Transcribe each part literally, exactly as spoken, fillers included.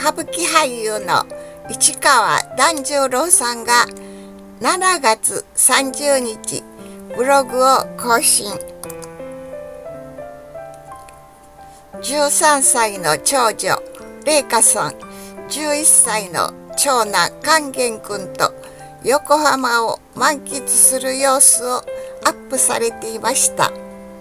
歌舞伎俳優の市川團十郎さんがしちがつさんじゅうにちブログを更新。じゅうさんさいの長女麗華さん、じゅういっさいの長男勸玄君と横浜を満喫する様子をアップされていました。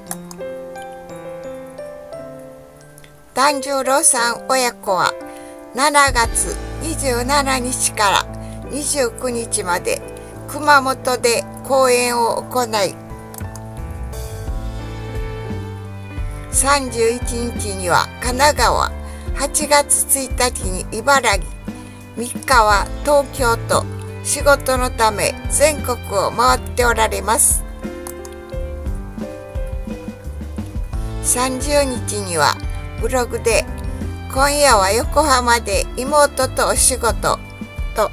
團十郎さん親子はしちがつにじゅうしちにちからにじゅうくにちまで熊本で公演を行い、さんじゅういちにちには神奈川、はちがつついたちに茨城、みっかは東京と仕事のため全国を回っておられます。さんじゅうにちにはブログで「今夜は横浜で妹とお仕事」と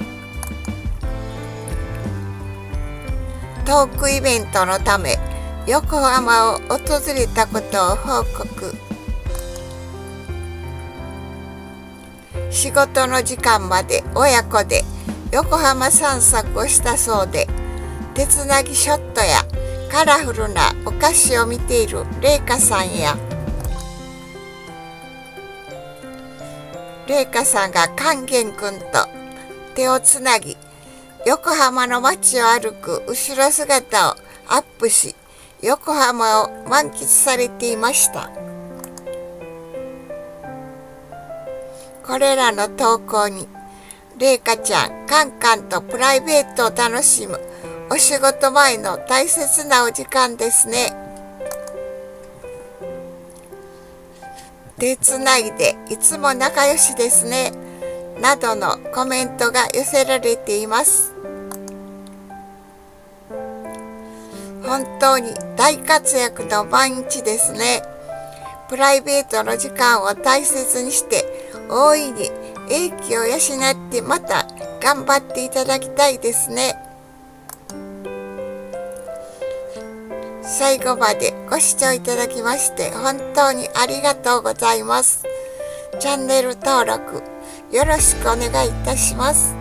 トークイベントのため横浜を訪れたことを報告。仕事の時間まで親子で横浜散策をしたそうで、手つなぎショットやカラフルなお菓子を見ている麗華さんや、麗華さんが勸玄君と手をつなぎ横浜の街を歩く後ろ姿をアップし、横浜を満喫されていました。これらの投稿に麗華ちゃん、カンカンとプライベートを楽しむお仕事前の大切なお時間ですね。手つないでいつも仲良しですね。などのコメントが寄せられています。本当に大活躍の毎日ですね。プライベートの時間を大切にして大いに英気を養ってまた頑張っていただきたいですね。最後までご視聴いただきまして本当にありがとうございます。チャンネル登録よろしくお願いいたします。